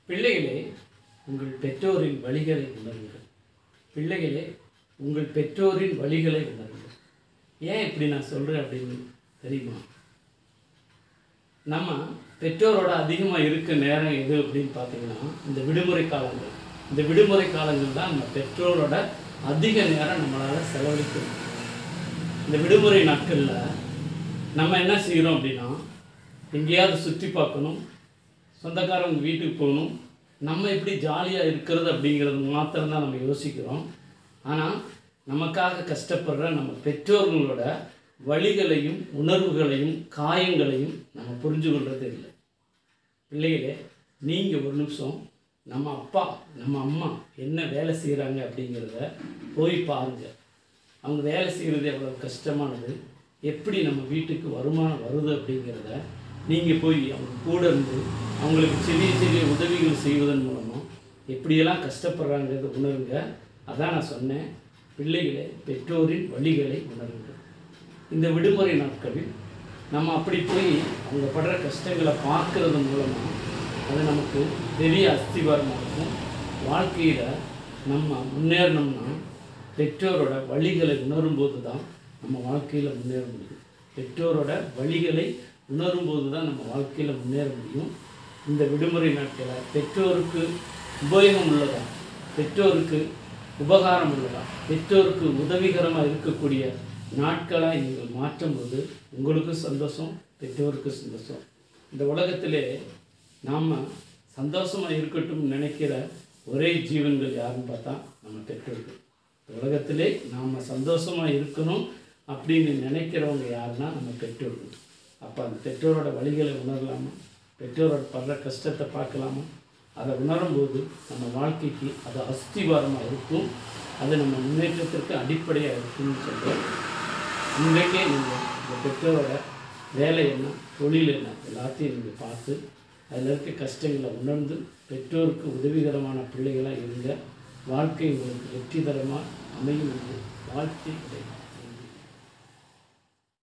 பிள்ளைகளே, உங்கள் பெற்றோரின் வழிகளை உணருங்கள். பிள்ளைகளே, உங்கள் பெற்றோரின் வழிகளை உணருங்கள். ஏன் இப்படி நான் சொல்கிறேன் அப்படின்னு தெரியுமா? நம்ம பெற்றோரோட அதிகமாக இருக்க நேரம் எது அப்படின்னு பார்த்தீங்கன்னா, இந்த விடுமுறை காலங்கள். இந்த விடுமுறை காலங்கள் தான் நம்ம பெற்றோரோட அதிக நேரம் நம்மளால் செலவழிக்க முடியும். இந்த விடுமுறை நாட்களில் நம்ம என்ன செய்கிறோம் அப்படின்னா, எங்கேயாவது சுற்றி பார்க்கணும், சொந்தக்காரங்க வீட்டுக்கு போகணும், நம்ம எப்படி ஜாலியாக இருக்கிறது அப்படிங்கிறது மாத்திரம்தான் நம்ம யோசிக்கிறோம். ஆனால் நமக்காக கஷ்டப்படுற நம்ம பெற்றோர்களோட வழிகளையும் உணர்வுகளையும் காயங்களையும் நம்ம புரிஞ்சு கொள்றதே இல்லை. பிள்ளைகளே, நீங்கள் ஒரு நிமிஷம் நம்ம அப்பா நம்ம அம்மா என்ன வேலை செய்கிறாங்க அப்படிங்கிறத போய் பாருங்கள். அவங்க வேலை செய்கிறது எவ்வளோ கஷ்டமானது, எப்படி நம்ம வீட்டுக்கு வருமானம் வருது அப்படிங்கிறத நீங்கள் போய் அவங்க கூட இருந்து அவங்களுக்கு சிறிய சிறிய உதவிகள் செய்வதன் மூலமாக எப்படியெல்லாம் கஷ்டப்படுறாங்கிறத உணருங்க. அதான் நான் சொன்னேன், பிள்ளைகளை பெற்றோரின் வழிகளை உணருங்க. இந்த விடுமுறை நாட்களில் நம்ம அப்படி போய் அவங்க படுற கஷ்டங்களை பார்க்கறது மூலமாக அது நமக்கு பெரிய அஸ்திவாரமாக இருக்கும். வாழ்க்கையில் நம்ம முன்னேறணும்னா பெற்றோரோட வழிகளை உணரும்போது தான் நம்ம வாழ்க்கையில் முன்னேற முடியும். பெற்றோரோட வழிகளை உணரும்போது தான் நம்ம வாழ்க்கையில் முன்னேற முடியும். இந்த விடுமுறை நாட்களில் பெற்றோருக்கு உபயோகம் உள்ளதா, பெற்றோருக்கு உபகாரம் உள்ளதா, பெற்றோருக்கு உதவிகரமாக இருக்கக்கூடிய நாட்களாக நீங்கள் மாற்றும்போது உங்களுக்கும் சந்தோஷம், பெற்றோருக்கும் சந்தோஷம். இந்த உலகத்திலே நாம் சந்தோஷமாக இருக்கட்டும் நினைக்கிற ஒரே ஜீவன்கள் யாருன்னு பார்த்தா நம்ம பெற்றோர்கள். இந்த உலகத்திலே நாம் சந்தோஷமாக இருக்கணும் அப்படின்னு நினைக்கிறவங்க யாருன்னா நம்ம பெற்றோர்கள். அப்போ அந்த பெற்றோரோட வழிகளை உணரலாமா, பெற்றோரோட படுற கஷ்டத்தை பார்க்கலாமா? அதை உணரும்போது நம்ம வாழ்க்கைக்கு அது அஸ்திவாரமாக இருக்கும், அது நம்ம முன்னேற்றத்திற்கு அடிப்படையாக இருக்குன்னு சொல்கிறோம். இன்றைக்கே நீங்கள் இந்த பெற்றோரோட வேலை என்ன, தொழில் என்ன, எல்லாத்தையும் நீங்கள் பார்த்து அதில் இருக்க கஷ்டங்களை உணர்ந்து பெற்றோருக்கு உதவிகரமான பிள்ளைகளாக இருங்க. வாழ்க்கை உங்களுக்கு வெற்றிகரமாக அமையும் என்று வாழ்க்கை கிடைக்கும்.